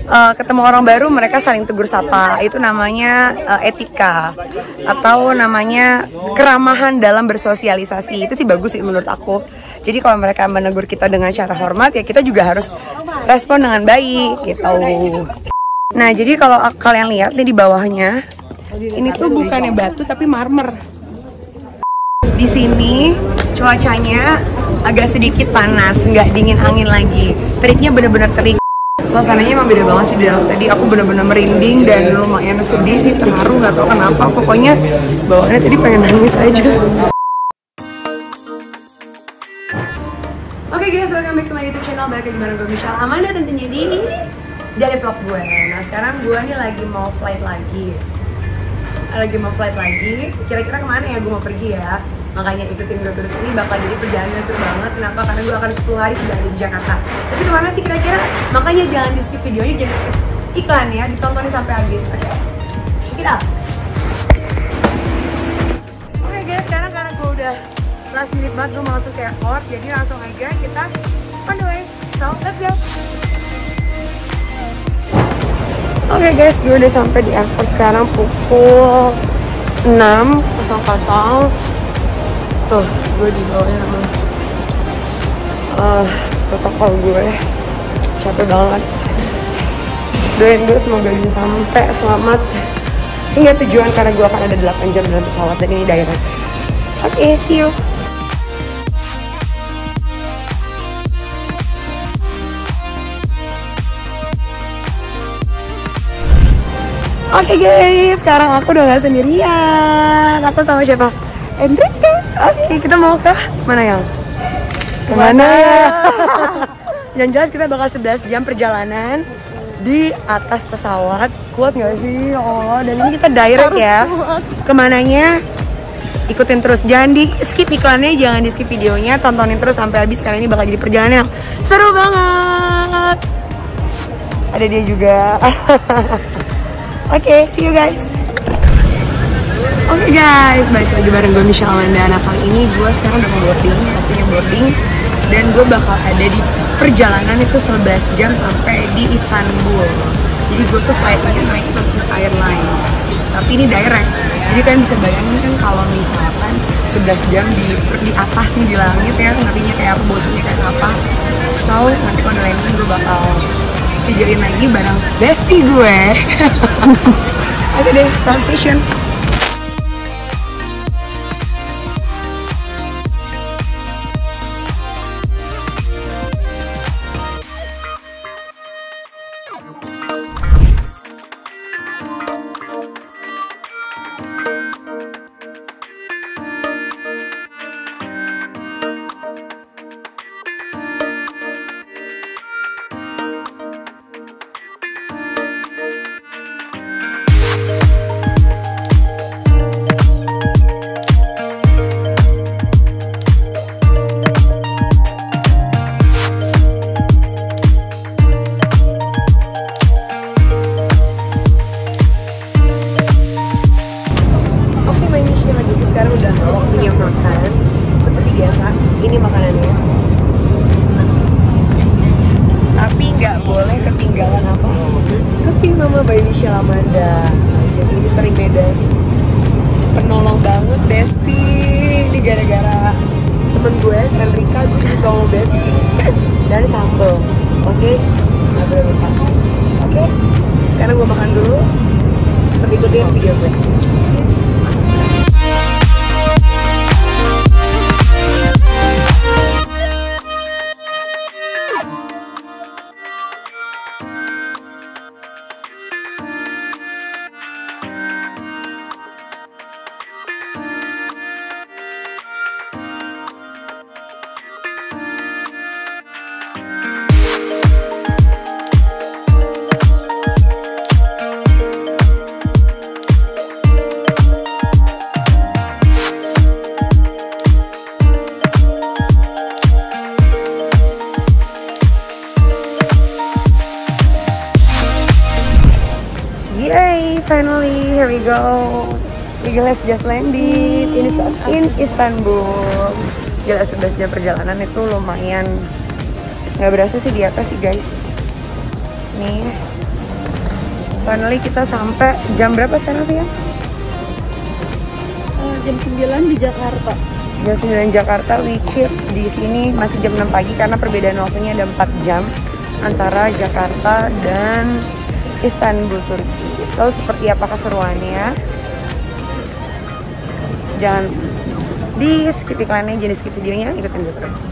ketemu orang baru mereka saling tegur sapa, itu namanya etika atau namanya keramahan dalam bersosialisasi. Itu sih bagus sih menurut aku. Jadi kalau mereka menegur kita dengan cara hormat ya kita juga harus respon dengan baik gitu. Nah jadi kalau kalian lihat nih di bawahnya, ini tuh bukannya batu tapi marmer. Di sini cuacanya agak sedikit panas, nggak dingin angin lagi. Teriknya bener-bener terik. Suasananya emang beda banget sih di dalam. Tadi aku bener-bener merinding dan lumayan sedih sih, terharu, nggak tahu kenapa. Pokoknya bawaannya tadi pengen nangis aja. Oke guys, welcome back to my YouTube channel. Balik lagi bareng gue Michelle Amanda tentunya di daily vlog gue. Nah sekarang gue nih lagi mau flight lagi. Kira-kira kemana ya gue mau pergi ya? Makanya ikutin gue terus, ini bakal jadi perjalanan yang seru banget. Kenapa? Karena gue akan 10 hari tinggal di Jakarta. Tapi kemana sih kira-kira? Makanya jangan di skip videonya, jangan skip iklan ya, ditontonin sampai habis. Oke, check it out. Oke guys, sekarang karena gue udah last minute banget, gue mau langsung ke airport. Jadi langsung aja kita on the way. So, let's go. Oke guys, gue udah sampai di airport sekarang pukul 6.00. Tuh, gue di bawahnya sama protokol gue. Capek banget. Doain gue semoga bisa sampai selamat hingga tujuan, karena gue akan ada 8 jam dalam pesawat dan ini direct. Oke, see you. Oke guys, sekarang aku udah gak sendirian. Aku sama siapa? Enrique. Oke, kita mau ke mana yang? Kemana ya? Yang jelas kita bakal 11 jam perjalanan di atas pesawat. Kuat gak sih? Oh, dan ini kita direct ya. Kemananya? Ikutin terus. Jangan di skip iklannya, jangan di skip videonya. Tontonin terus sampai habis karena ini bakal jadi perjalanan yang seru banget. Ada dia juga. Oke, see you guys. Oke guys, balik lagi bareng gue Michelle Amanda. Nah kali ini gue sekarang udah mau waktunya boarding. Dan gue bakal ada di perjalanan itu 11 jam sampai di Istanbul. Jadi gue tuh flightnya naik Turkish Airlines. Tapi ini direct. Jadi kalian bisa bayangin kan kalau misalkan 11 jam di atas nih di langit ya, nantinya kayak apa, bosannya kayak apa. So, nanti kalau landing gue bakal videoin lagi bareng bestie gue. Oke deh, start station. Sekarang udah waktunya makan. Seperti biasa, ini makanannya. Tapi nggak boleh ketinggalan apa? Cooking Mama by Michelle Amanda. Jadi ini teri Medan. Penolong banget bestie. Ini gara-gara temen gue, Enrika, gue juga suka ngomong bestie. Dan sambal. Oke? Nggak boleh lupa. Oke? Sekarang gue makan dulu. Tapi ikutin video gue. Yay, finally, here we go. Giles just landed in Istanbul. Gila, 11 jam perjalanan itu lumayan. Nggak berasa sih di atas sih guys. Nih, Finally kita sampai. Jam berapa sekarang sih ya? Jam 9 di Jakarta. Jam 9 Jakarta, which is di sini masih jam 6 pagi karena perbedaan waktunya ada 4 jam antara Jakarta dan Istanbul, Turki. So, seperti apa keseruannya? Jangan di skip iklannya, jangan di skip videonya, ikutin gue terus.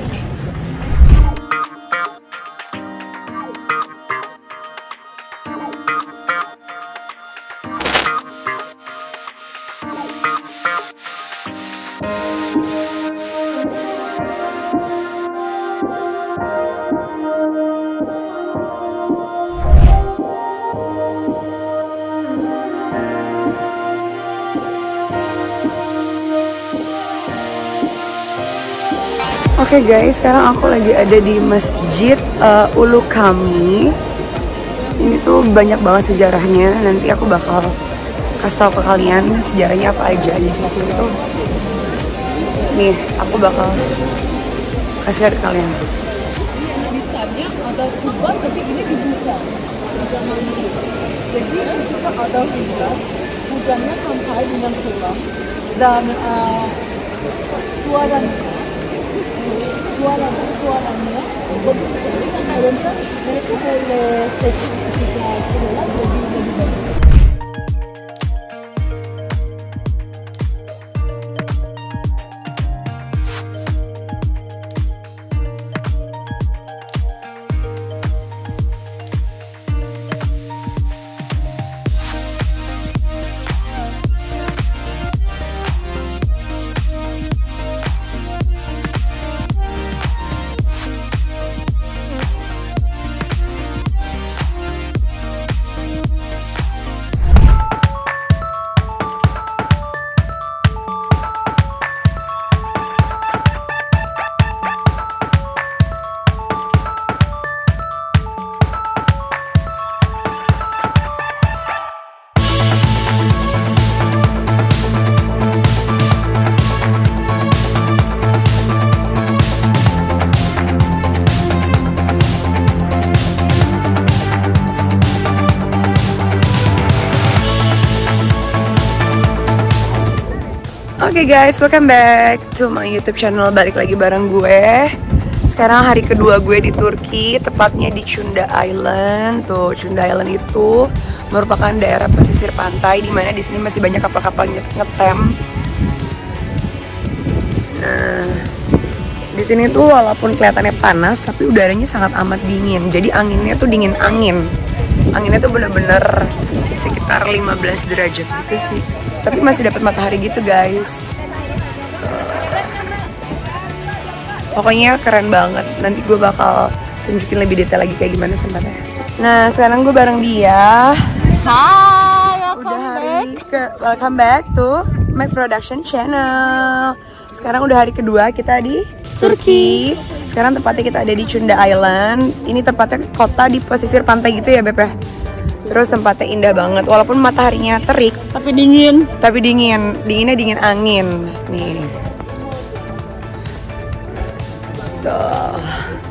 Oke guys, sekarang aku lagi ada di Masjid Ulu Kami. Ini tuh banyak banget sejarahnya. Nanti aku bakal kasih tahu ke kalian sejarahnya apa aja di sini tuh. Nih, aku bakal kasih lihat ke kalian. Misalnya ada kubah tapi ini dibuka. Jadi ketika ada hujan, hujannya sampai dengan tulang dan suaranya bagus sekali. Akhirnya mereka boleh tesis ketika sekolah lebih bagus. Oke guys, welcome back to my YouTube channel. Balik lagi bareng gue. Sekarang hari kedua gue di Turki, tepatnya di Cunda Island. Tuh, Cunda Island itu merupakan daerah pesisir pantai di mana di sini masih banyak kapal-kapal ngetem. Nah, di sini tuh walaupun kelihatannya panas, tapi udaranya sangat amat dingin. Jadi anginnya tuh dingin angin. Anginnya tuh bener-bener sekitar 15 derajat gitu sih. Tapi masih dapat matahari gitu guys. Pokoknya keren banget. Nanti gue bakal tunjukin lebih detail lagi kayak gimana tempatnya. Nah, sekarang gue bareng dia. Hai, Welcome back to my production channel. Sekarang udah hari kedua kita di Turki. Sekarang tempatnya kita ada di Cunda Island. Ini tempatnya kota di pesisir pantai gitu ya, Beb ya. Terus tempatnya indah banget, walaupun mataharinya terik, tapi dingin. Dinginnya dingin angin. Nih. Tuh.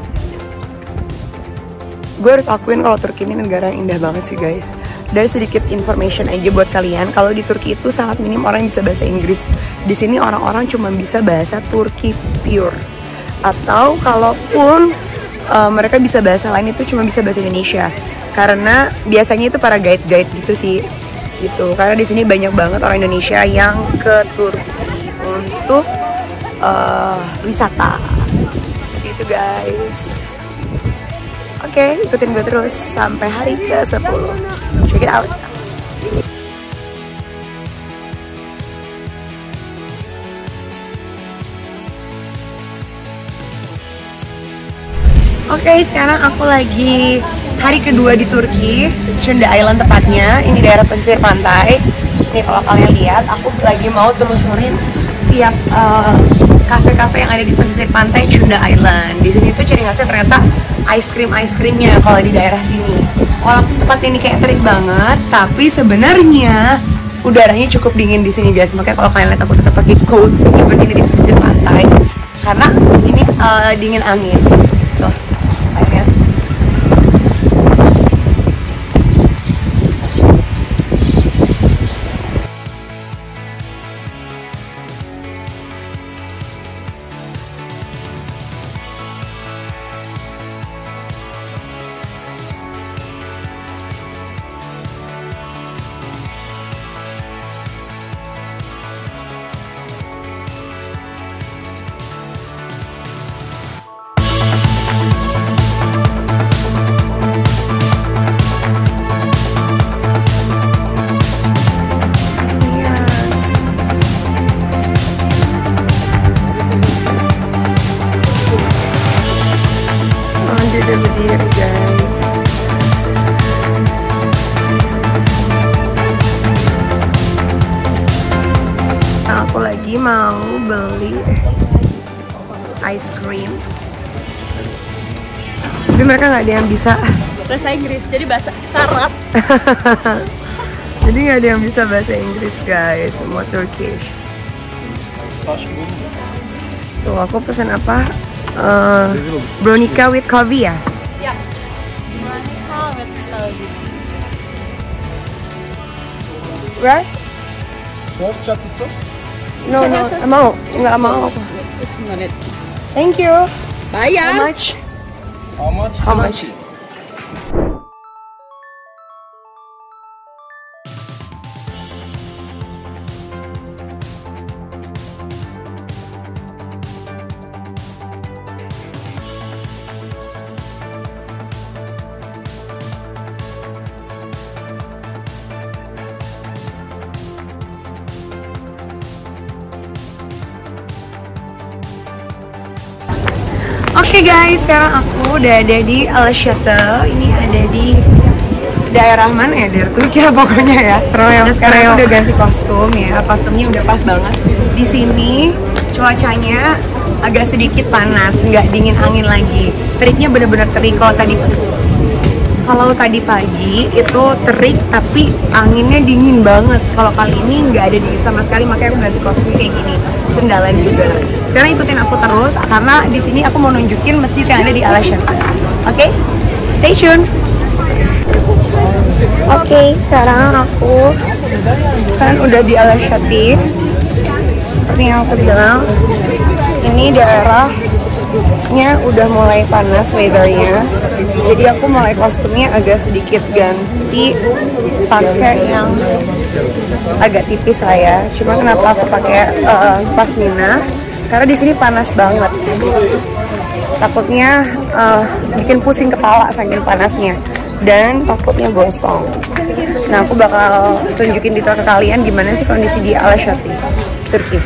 Gue harus akuin kalau Turki ini negara yang indah banget sih guys. Dari sedikit information aja buat kalian, kalau di Turki itu sangat minim orang yang bisa bahasa Inggris. Di sini orang-orang cuma bisa bahasa Turki pure. Atau kalaupun mereka bisa bahasa lain itu cuma bisa bahasa Indonesia. Karena biasanya itu para guide-guide gitu sih, gitu. Karena di sini banyak banget orang Indonesia yang ke Turki untuk wisata. Seperti itu guys. Oke, ikutin gue terus sampai hari ke-10. Check it out. Oke, sekarang aku lagi hari kedua di Turki, Cunda Island tepatnya. Ini daerah pesisir pantai. Nih kalau kalian lihat, aku lagi mau telusurin setiap kafe-kafe yang ada di pesisir pantai Cunda Island. Di sini tuh ciri khasnya ternyata ice creamnya kalau di daerah sini. Walaupun tempat ini kayak terik banget, tapi sebenarnya udaranya cukup dingin di sini guys. Makanya kalau kalian lihat aku tetap pakai coat, even ini di pesisir pantai, karena ini dingin angin. Tuh. beli ice cream. Tapi mereka nggak ada yang bisa Bahasa Inggris, jadi bahasa syarat. Jadi nggak ada yang bisa bahasa Inggris guys, semua Turkish. Tuh aku pesan apa? Bronica with coffee ya? Ya. Bronica with coffee. Right? Sos, çatı sos. No, nggak mau aku. Just a minute. Thank you. Bayar. How much? How much? How much? Oke guys, sekarang aku udah ada di Alaşehir. Ini ada di daerah mana ya? Daerah Turki ya pokoknya ya. Nah, sekarang aku udah ganti kostum ya. Kostumnya udah pas banget. Di sini cuacanya agak sedikit panas, nggak dingin angin lagi. Teriknya bener-bener terik. Kalau tadi pagi itu terik tapi anginnya dingin banget. Kalau kali ini nggak ada dingin sama sekali, makanya aku ganti kostum kayak gini. Sendalan juga. Sekarang ikutin aku terus karena di sini aku mau nunjukin masjid yang ada di Alaşehir. Oke? Stay tune. Oke, sekarang aku kan udah di Alaşehir. Seperti yang aku bilang, ini daerahnya udah mulai panas weathernya. Jadi aku mulai kostumnya agak sedikit ganti, pakai yang agak tipis lah ya. Cuma kenapa aku pakai pasmina? Karena di sini panas banget. Takutnya bikin pusing kepala saking panasnya dan takutnya gosong. Nah, aku bakal tunjukin detail ke kalian gimana sih kondisi di Alaşehir, Turki.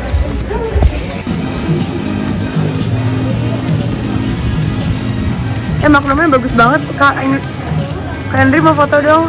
Maknanya bagus banget, Kak Henry mau foto dong.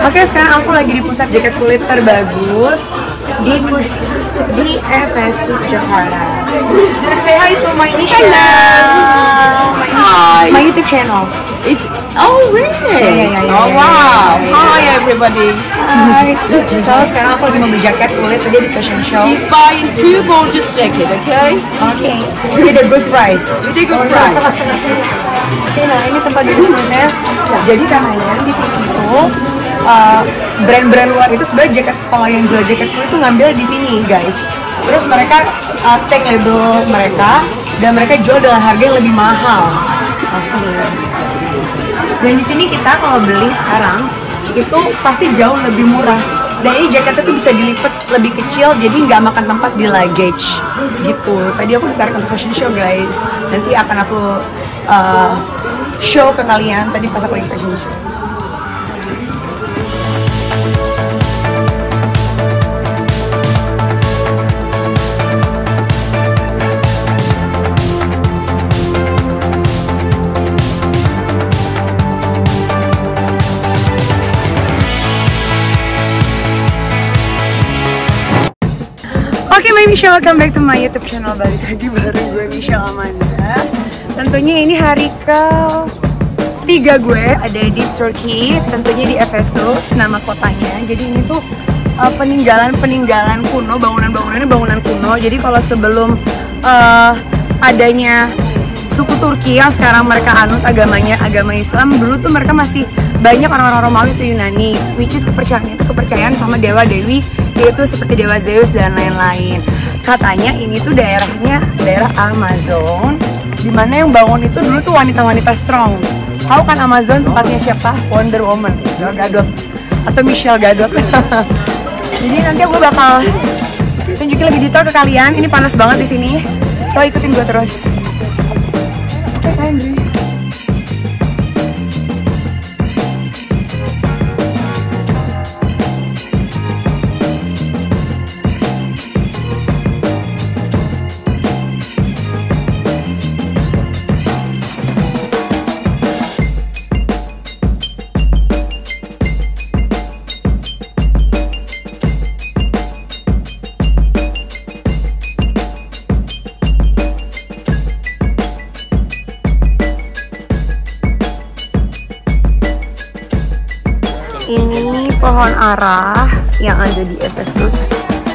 Oke, sekarang aku lagi di pusat jaket kulit terbagus di Efesus Jakarta. Say hi to my my YouTube channel. It's really? Oh wow! Hi everybody. Hi. So sekarang aku lagi mau beli jaket kulit tadi di fashion show. He's buying 2 gorgeous jackets, okay? Okay. With a good price. With a good price. Nah, ini tempat duduknya. Jadi namanya di sini itu brand-brand luar itu sebenarnya jaket, kalau yang jual jaket kulit itu ngambil di sini guys. Terus mereka tag label mereka dan mereka jual dengan harga yang lebih mahal. Pasti. Dan di sini kita kalau beli sekarang itu pasti jauh lebih murah. Dan ini jaketnya tuh bisa dilipat lebih kecil, jadi nggak makan tempat di luggage gitu. Tadi aku ditarik untuk fashion show guys. Nanti akan aku show ke kalian tadi pas aku lagi fashion show. Oke, my Michelle, welcome back to my YouTube channel. Balik lagi bareng gue Michelle Amanda. Tentunya ini hari ke-3 gue ada di Turki, tentunya di Efesus, nama kotanya. Jadi ini tuh peninggalan kuno, bangunan-bangunannya bangunan kuno. Jadi kalau sebelum adanya suku Turki yang sekarang mereka anut agamanya agama Islam, dulu tuh mereka masih banyak orang-orang Romawi atau Yunani, which is kepercayaan sama dewa-dewi, yaitu seperti dewa Zeus dan lain-lain. Katanya ini tuh daerahnya daerah Amazon, dimana yang bangun itu dulu tuh wanita-wanita strong. Tahu kan Amazon tempatnya siapa? Wonder Woman, Gal Gadot atau Michelle Gadot. Jadi nanti gue bakal tunjukin lebih detail ke kalian. Ini panas banget di sini, so ikutin gue terus. Oke, Andrew. Ini pohon ara yang ada di Efesus.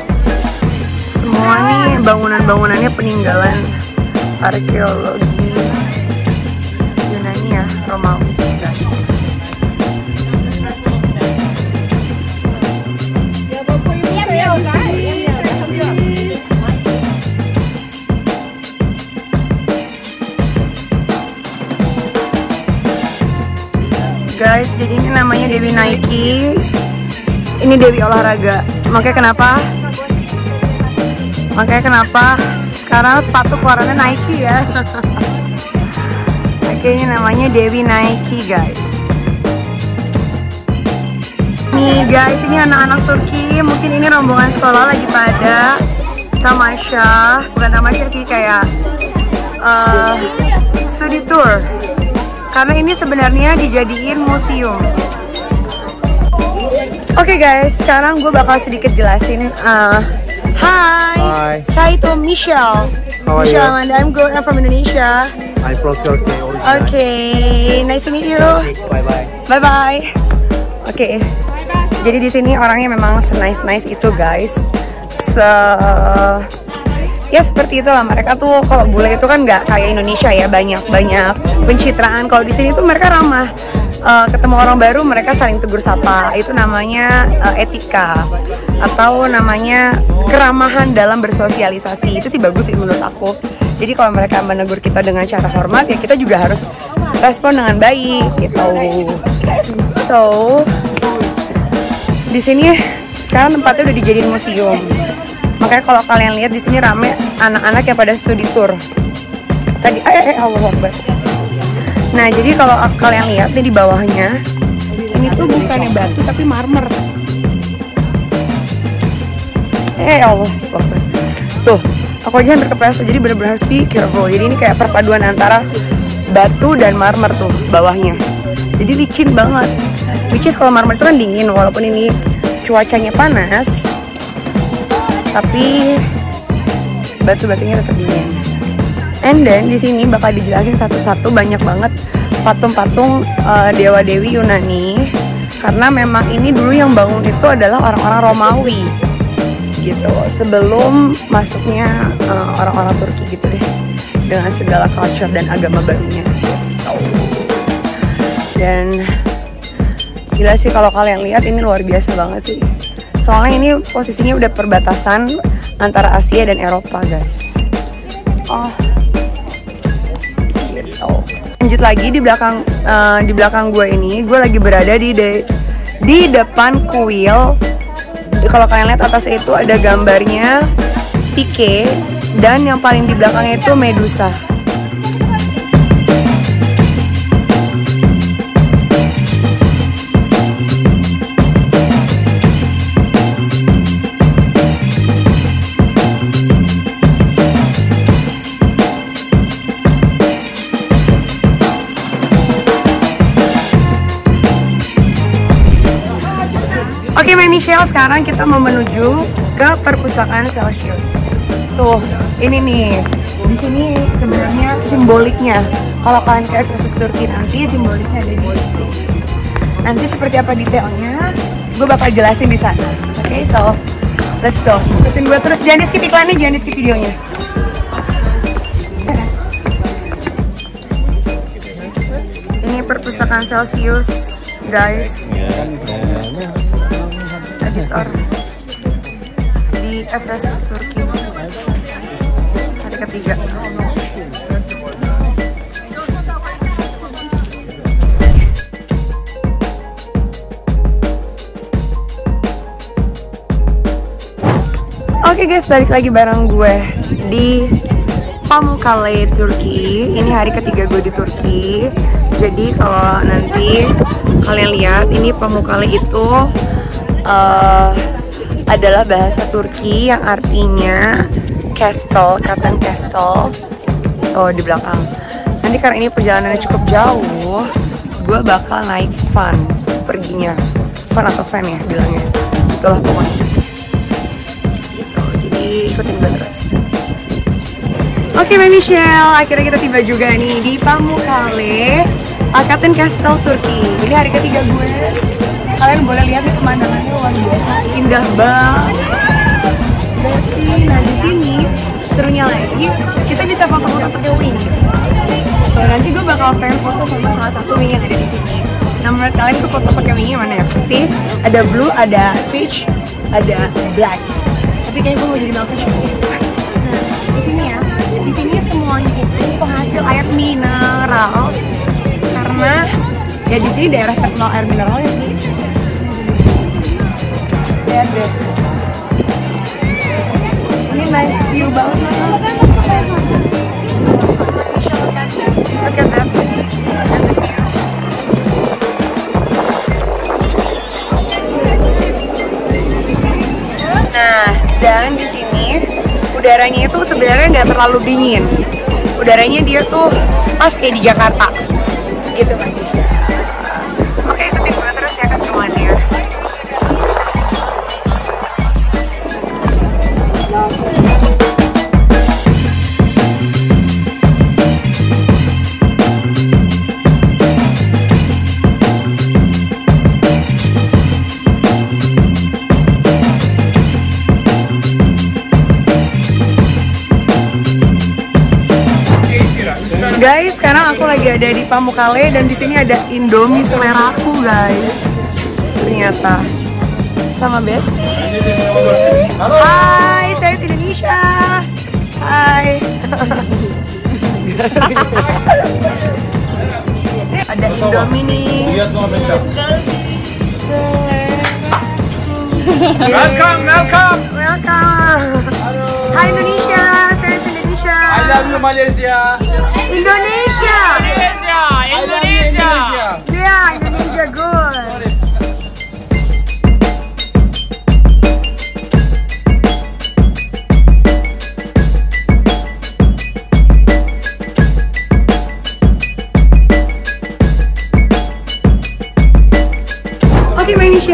Semua nih bangunan-bangunannya peninggalan arkeologi Yunani ya, Romawi guys. Guys, jadi ini namanya Dewi Nike. Ini Dewi olahraga. Makanya kenapa sekarang sepatu keluarannya Nike ya. Oke, ini namanya Dewi Nike guys. Nih guys, ini anak-anak Turki. Mungkin ini rombongan sekolah lagi pada tamasya. Bukan tamasya sih, kayak study tour. Karena ini sebenarnya dijadiin museum. Oke guys, sekarang gue bakal sedikit jelasin. Hi, saya itu Michelle. How are you? Michelle Amanda, I'm good. I'm from Indonesia. I'm from Turkey. Okay, nice to meet you. Bye bye. Bye bye. Oke, jadi di sini orangnya memang nice itu guys. Ya seperti itulah, mereka tuh kalau bule itu kan nggak kayak Indonesia ya, banyak pencitraan. Kalau di sini tuh mereka ramah, ketemu orang baru mereka saling tegur sapa. Itu namanya etika atau namanya keramahan dalam bersosialisasi. Itu sih bagus sih menurut aku. Jadi kalau mereka menegur kita dengan cara hormat, ya kita juga harus respon dengan baik gitu. So di sini sekarang tempatnya udah dijadiin museum. Makanya kalau kalian lihat di sini rame anak-anak yang pada studi tour. Tadi Allahu Akbar. Nah, jadi kalau kalian lihat nih di bawahnya, ini tuh bukannya batu tapi marmer. Allah Akbar. Tuh, aku aja hampir kepleset. Jadi benar-benar harus be careful. Jadi ini kayak perpaduan antara batu dan marmer tuh bawahnya. jadi licin banget. Which is kalau marmer itu kan dingin, walaupun ini cuacanya panas, tapi batu-batunya tetap dingin. And then di sini bakal dijelasin satu-satu, banyak banget patung-patung dewa-dewi Yunani, karena memang ini dulu yang bangun itu adalah orang-orang Romawi gitu, sebelum masuknya orang-orang Turki gitu deh, dengan segala culture dan agama barunya gitu. Dan gila sih kalau kalian lihat, ini luar biasa banget sih. Soalnya ini posisinya udah perbatasan antara Asia dan Eropa, guys. Oh, gitu. Lanjut lagi di belakang gue ini, gue lagi berada di depan kuil. Kalau kalian lihat atas itu ada gambarnya Psyche, dan yang paling di belakangnya itu Medusa. Oke, Mbak Michelle, sekarang kita mau menuju ke perpustakaan Celsius. Tuh, ini nih. Di sini sebenarnya simboliknya. Kalau kalian ke Efesus Turki nanti, simboliknya ada di sini. Nanti seperti apa detailnya, gue bakal jelasin di sana. Oke, so let's go. Ikutin gue terus. Jangan di skip iklannya, jangan di skip videonya. Ini perpustakaan Celsius, guys. Editor di Efesus Turki, hari ketiga. Oke guys, balik lagi bareng gue di Pamukkale, Turki. Ini hari ketiga gue di Turki. Jadi kalau nanti kalian lihat, ini Pamukkale itu adalah bahasa Turki yang artinya castle, Kapten Castle. Oh, di belakang. Nanti karena ini perjalanannya cukup jauh, gue bakal naik van perginya. Van atau van ya bilangnya. Itulah pokoknya. Gitu. Jadi ikutin gue terus. Oke, Mbak Michelle, akhirnya kita tiba juga nih di Pamukkale, Kapten Castle Turki. Ini hari ketiga gue. Kalian boleh lihat nih pemandangannya luar biasa, indah banget. Besti, nah di sini serunya lagi kita bisa foto-foto pakai wing. Nah, nanti gue bakal pengen foto sama salah satu wing yang ada di sini. Nah, menurut kalian tuh foto pakai wingnya mana ya? Putih, ada blue, ada peach, ada black. Tapi kayaknya gue mau jadi melfish. Nah, di sini ya, di sini semuanya itu penghasil air mineral. Karena ya di sini daerah terkenal air mineralnya sih. Lihat deh, ini nice view banget. Look at that. Nah, dan di sini udaranya itu sebenarnya nggak terlalu dingin. Udaranya dia tuh pas kayak di Jakarta, gitu kan. Oke, ikutin gue terus ya ke semuanya. Guys, sekarang aku lagi ada di Pamukkale dan di sini ada Indomie selera aku, guys. Ternyata sama Besti. Hai, saya di Indonesia. Hai. Ada Indomie nih. Welcome, welcome. Welcome. Hai Indonesia, saya di Indonesia. I love you, Malaysia. Indonesia. Indonesia. Indonesia. Yeah, Indonesia good.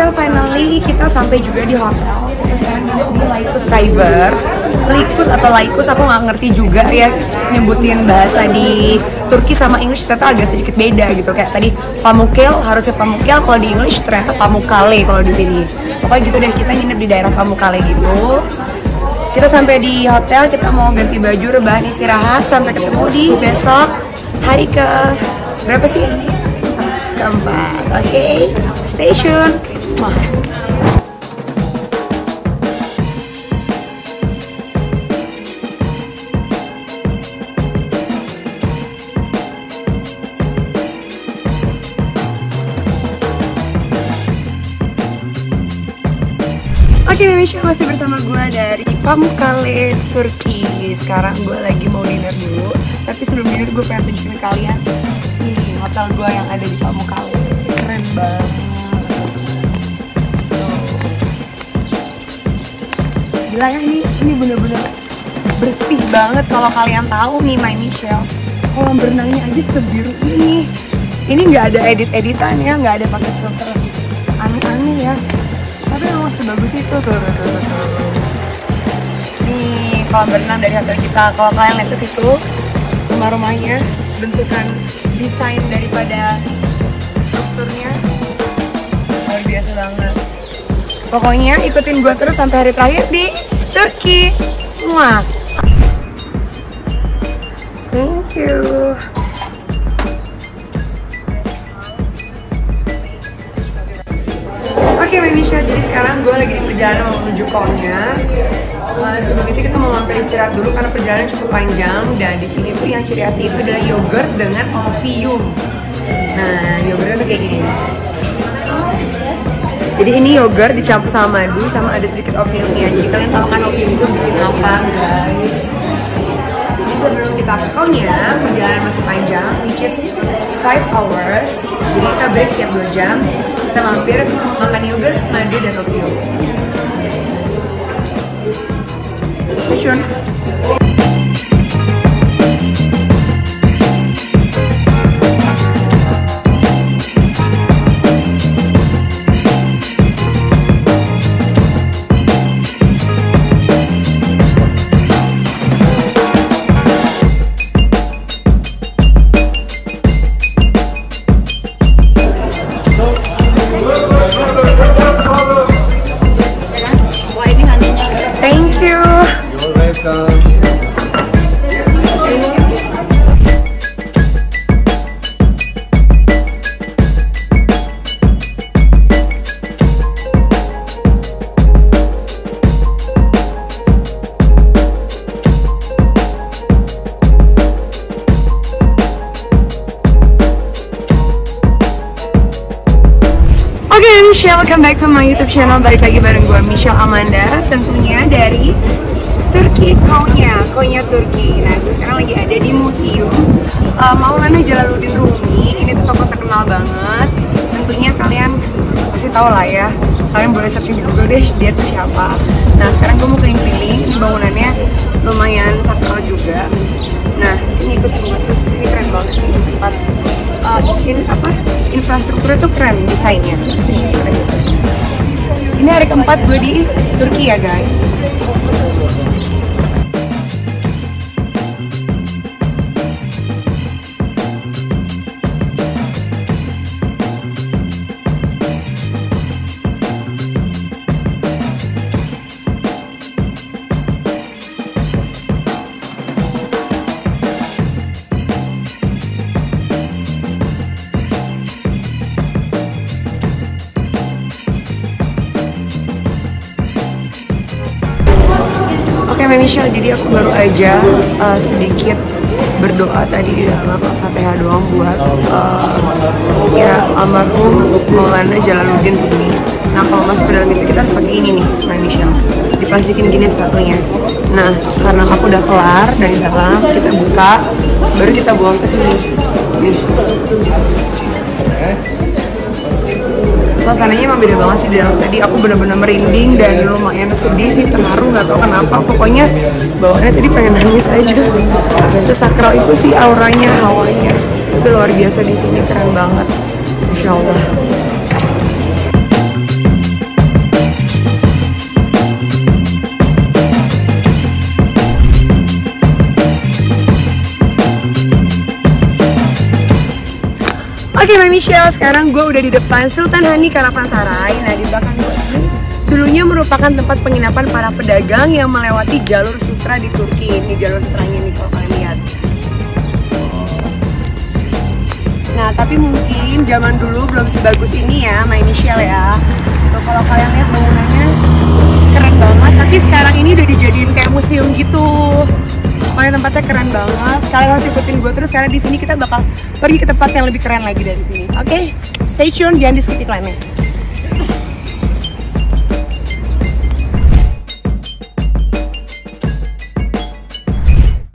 Michelle, finally kita sampai juga di hotel. Kita sekarang di Laikus River. Laikus atau Laikus, aku nggak ngerti juga ya nyebutin bahasa di Turki sama English ternyata agak sedikit beda gitu. Kayak tadi Pamukkale harusnya Pamukkale, kalau di English ternyata Pamukkale kalau di sini. Pokoknya gitu deh, kita nginep di daerah Pamukkale gitu. Kita sampai di hotel, kita mau ganti baju, rebahan, istirahat sampai ketemu di besok hari ke berapa sih? Keempat. Oke, stay tune. Oke, Michelle masih bersama gue dari Pamukkale, Turki. Sekarang gue lagi mau dinner dulu. Tapi sebelum dinner gue pengen tunjukin ke kalian nih hotel gue yang ada di Pamukkale. Keren banget. Gila ya, ini bener-bener bersih banget. Kalau kalian tahu nih, My Michelle, kolam berenangnya aja sebiru ini. Ini nggak ada edit-editan ya, nggak ada pakai filter aneh-aneh ya. Tapi memang sebagus itu tuh. Nih kolam berenang dari hotel kita. Kalau kalian lihat ke situ, rumah-rumahnya, bentukan desain daripada strukturnya luar biasa banget. Pokoknya ikutin gue terus sampai hari terakhir di Turki. Muah. Thank you. Oke, My Michelle, jadi sekarang gue lagi di perjalanan menuju Konya. Sebelum itu kita mau mampir istirahat dulu karena perjalanan cukup panjang. Dan di sini tuh yang ciri khas itu adalah yogurt dengan opium. Nah, yogurtnya tuh kayak gini. Jadi ini yogurt dicampur sama madu sama ada sedikit opiumnya. Jadi kalian tahu kan opium itu bikin apa, guys? Jadi sebelum kita ke Konya, perjalanan masih panjang, which is 5 hours. Jadi kita break setiap 2 jam. Kita mampir makan yogurt, madu, dan opium. Stay tuned. Michelle, welcome back to my YouTube channel. Balik lagi bareng gue Michelle Amanda, tentunya dari Turki, Konya Turki. Nah, gue sekarang lagi ada di museum Maulana Jalaluddin Rumi. Ini tuh toko terkenal banget. Tentunya kalian pasti tahu lah ya. Kalian boleh searching di Google deh dia tuh siapa. Nah, sekarang gue mau keliling-keliling. Ini bangunannya lumayan sakral juga. Nah, ini ikut gue terus. Ini keren banget sih tempat. Infrastrukturnya tuh keren, desainnya. Ini hari keempat gue di Turki ya, guys. My Michelle, jadi aku baru aja sedikit berdoa tadi di dalam Fatihah doang buat ya almarhum Maulana Jalaluddin Rumi. Nah, kalau masuk ke dalam itu kita harus pakai ini nih, My Michelle. Diplastikin gini sepatunya. Nah, karena aku udah kelar dari dalam, kita buka, baru kita buang ke sini. Nih. Suasananya emang beda banget sih di dalam. Tadi aku bener-bener merinding dan lumayan sedih sih, terharu, nggak tahu kenapa. Pokoknya bawaannya tadi pengen nangis aja. Sesakral itu sih auranya, hawanya. Itu luar biasa di sini, keren banget. Insya Allah. Michelle, sekarang gue udah di depan Sultan Hani Karavansary. Nah di belakang gue ini dulunya merupakan tempat penginapan para pedagang yang melewati jalur sutra di Turki. Ini jalur sutranya nih kalau kalian lihat. Nah tapi mungkin zaman dulu belum sebagus ini ya, My Michelle ya. Tuh, kalau kalian lihat bangunannya keren banget. Tapi sekarang ini udah dijadiin kayak museum gitu. Pokoknya tempatnya keren banget. Kalian harus ikutin gue terus karena di sini kita bakal pergi ke tempat yang lebih keren lagi dari sini. Oke, stay tune, jangan di skip iklannya.